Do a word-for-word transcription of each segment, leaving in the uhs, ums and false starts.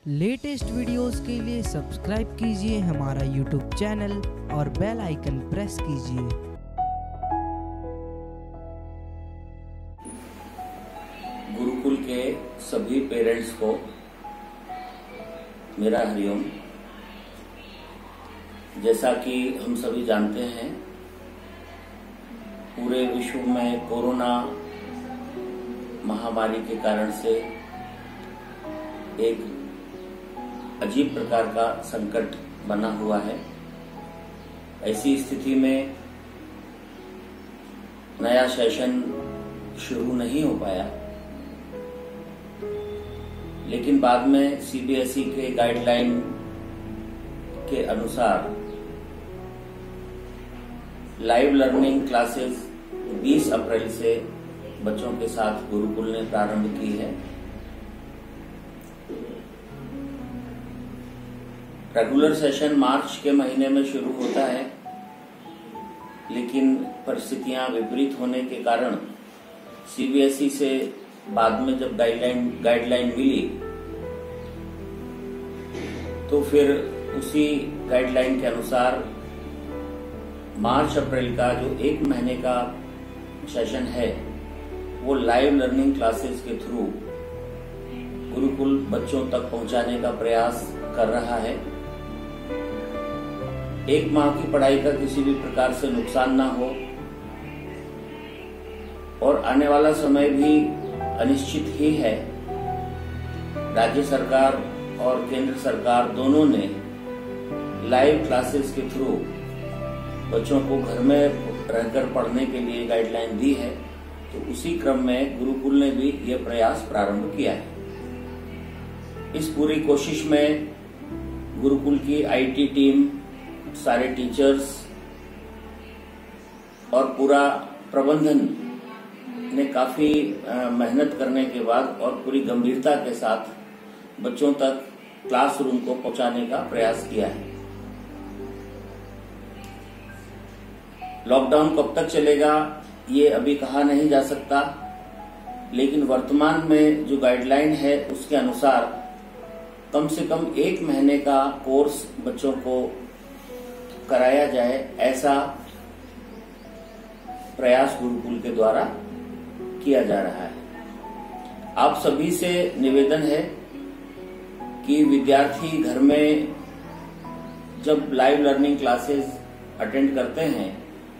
Latest videos के लिए subscribe कीजिए हमारा यूट्यूब चैनल और बेल आइकन प्रेस कीजिए। गुरुकुल के सभी पेरेंट्स को मेरा हरिओम। जैसा कि हम सभी जानते हैं, पूरे विश्व में कोरोना महामारी के कारण से एक अजीब प्रकार का संकट बना हुआ है। ऐसी स्थिति में नया सेशन शुरू नहीं हो पाया, लेकिन बाद में सीबीएसई के गाइडलाइन के अनुसार लाइव लर्निंग क्लासेस बीस अप्रैल से बच्चों के साथ गुरुकुल ने प्रारंभ की है। रेगुलर सेशन मार्च के महीने में शुरू होता है, लेकिन परिस्थितियां विपरीत होने के कारण सीबीएसई से बाद में जब गाइडलाइन गाइडलाइन मिली तो फिर उसी गाइडलाइन के अनुसार मार्च अप्रैल का जो एक महीने का सेशन है वो लाइव लर्निंग क्लासेस के थ्रू गुरुकुल बच्चों तक पहुंचाने का प्रयास कर रहा है। एक माह की पढ़ाई का किसी भी प्रकार से नुकसान ना हो और आने वाला समय भी अनिश्चित ही है। राज्य सरकार और केंद्र सरकार दोनों ने लाइव क्लासेस के थ्रू बच्चों को घर में रहकर पढ़ने के लिए गाइडलाइन दी है, तो उसी क्रम में गुरुकुल ने भी यह प्रयास प्रारंभ किया है। इस पूरी कोशिश में गुरुकुल की आईटी टीम, सारे टीचर्स और पूरा प्रबंधन ने काफी मेहनत करने के बाद और पूरी गंभीरता के साथ बच्चों तक क्लासरूम को पहुंचाने का प्रयास किया है। लॉकडाउन कब तक चलेगा ये अभी कहा नहीं जा सकता, लेकिन वर्तमान में जो गाइडलाइन है उसके अनुसार कम से कम एक महीने का कोर्स बच्चों को कराया जाए, ऐसा प्रयास गुरुकुल के द्वारा किया जा रहा है। आप सभी से निवेदन है कि विद्यार्थी घर में जब लाइव लर्निंग क्लासेस अटेंड करते हैं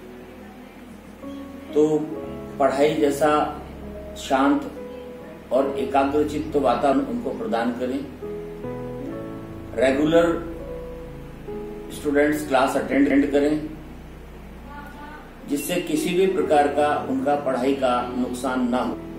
तो पढ़ाई जैसा शांत और एकाग्रचित्त वातावरण उनको प्रदान करें। रेगुलर स्टूडेंट्स क्लास अटेंड करें, जिससे किसी भी प्रकार का उनका पढ़ाई का नुकसान ना हो।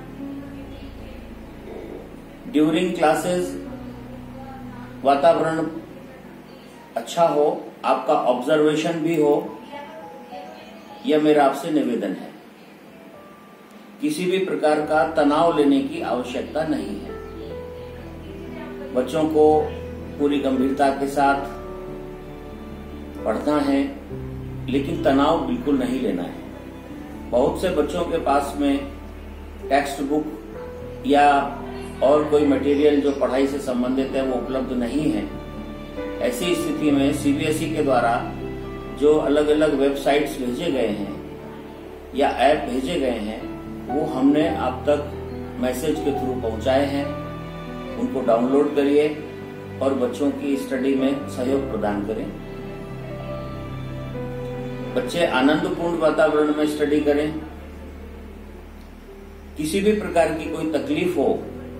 ड्यूरिंग क्लासेस वातावरण अच्छा हो, आपका ऑब्जर्वेशन भी हो, यह मेरा आपसे निवेदन है। किसी भी प्रकार का तनाव लेने की आवश्यकता नहीं है। बच्चों को पूरी गंभीरता के साथ पढ़ना है, लेकिन तनाव बिल्कुल नहीं लेना है। बहुत से बच्चों के पास में टेक्स्ट बुक या और कोई मटेरियल जो पढ़ाई से संबंधित है वो उपलब्ध नहीं है। ऐसी स्थिति में सीबीएसई के द्वारा जो अलग अलग वेबसाइट्स भेजे गए हैं या ऐप भेजे गए हैं वो हमने आप तक मैसेज के थ्रू पहुंचाए हैं। उनको डाउनलोड करिए और बच्चों की स्टडी में सहयोग प्रदान करें। बच्चे आनंदपूर्ण वातावरण में स्टडी करें। किसी भी प्रकार की कोई तकलीफ हो,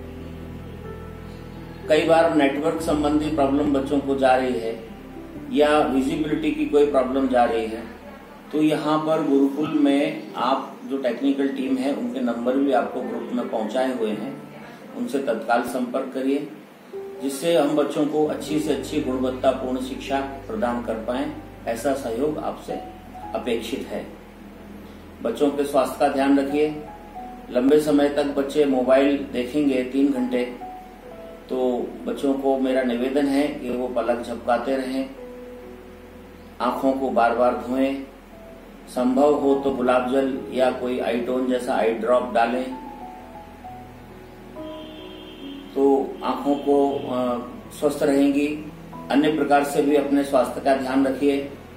कई बार नेटवर्क संबंधी प्रॉब्लम बच्चों को जा रही है या विजिबिलिटी की कोई प्रॉब्लम जा रही है, तो यहाँ पर गुरुकुल में आप जो टेक्निकल टीम है उनके नंबर भी आपको ग्रुप में पहुंचाए हुए हैं, उनसे तत्काल संपर्क करिए, जिससे हम बच्चों को अच्छी से अच्छी गुणवत्तापूर्ण शिक्षा प्रदान कर पाएं। ऐसा सहयोग आपसे अपेक्षित है। बच्चों के स्वास्थ्य का ध्यान रखिए। लंबे समय तक बच्चे मोबाइल देखेंगे तीन घंटे, तो बच्चों को मेरा निवेदन है कि वो पलक झपकाते रहें, आंखों को बार बार धोएं, संभव हो तो गुलाब जल या कोई आईटोन जैसा आई ड्रॉप डालें, तो आंखों आंखों को स्वस्थ रहेंगी। अन्य प्रकार से भी अपने स्वास्थ्य का ध्यान रखिए।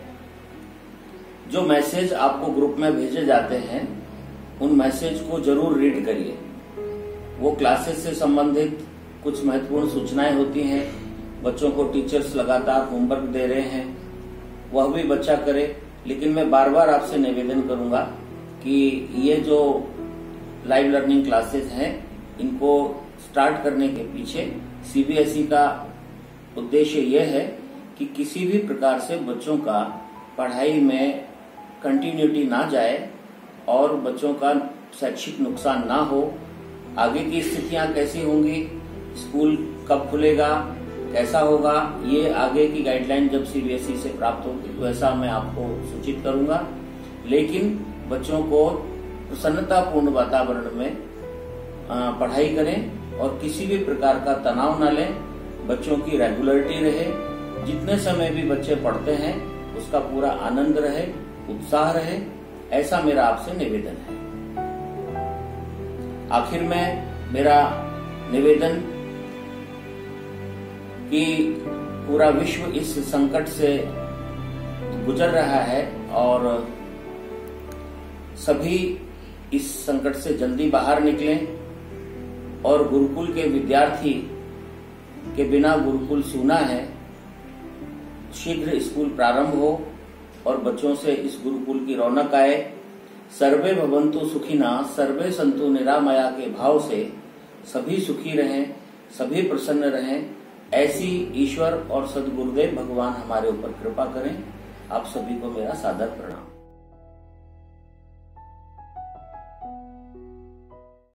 जो मैसेज आपको ग्रुप में भेजे जाते हैं उन मैसेज को जरूर रीड करिए। वो क्लासेस से संबंधित कुछ महत्वपूर्ण सूचनाएं होती हैं। बच्चों को टीचर्स लगातार होमवर्क दे रहे हैं, वह भी बच्चा करे। लेकिन मैं बार बार आपसे निवेदन करूंगा कि ये जो लाइव लर्निंग क्लासेस हैं इनको स्टार्ट करने के पीछे सीबीएसई का उद्देश्य यह है कि किसी भी प्रकार से बच्चों का पढ़ाई में कंटिन्यूटी ना जाए और बच्चों का शैक्षिक नुकसान ना हो। आगे की स्थितियां कैसी होंगी, स्कूल कब खुलेगा, कैसा होगा, ये आगे की गाइडलाइन जब सीबीएसई से प्राप्त होगी तो ऐसा मैं आपको सूचित करूंगा। लेकिन बच्चों को प्रसन्नतापूर्ण वातावरण में पढ़ाई करें और किसी भी प्रकार का तनाव न लें। बच्चों की रेगुलरिटी रहे, जितने समय भी बच्चे पढ़ते हैं उसका पूरा आनंद रहे, उत्साह रहे, ऐसा मेरा आपसे निवेदन है। आखिर में मेरा निवेदन कि पूरा विश्व इस संकट से गुजर रहा है और सभी इस संकट से जल्दी बाहर निकलें और गुरुकुल के विद्यार्थी के बिना गुरुकुल सूना है, शीघ्र स्कूल प्रारंभ हो और बच्चों से इस गुरुकुल की रौनक आए। सर्वे भवन्तु सुखिना सर्वे सन्तु निरामया के भाव से सभी सुखी रहें, सभी प्रसन्न रहें, ऐसी ईश्वर और सद्गुरुदेव भगवान हमारे ऊपर कृपा करें। आप सभी को मेरा सादर प्रणाम।